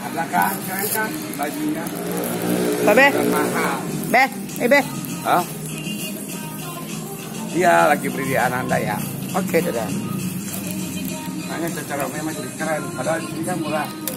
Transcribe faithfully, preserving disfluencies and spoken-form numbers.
Ada kan, keren kan bajunya. Babe. Mahal. Be, eh be. Hah? Dia lagi beli di Ananda ya. Oke, dadah. Hanya secara memang jadi keren. Padahal ini kan murah.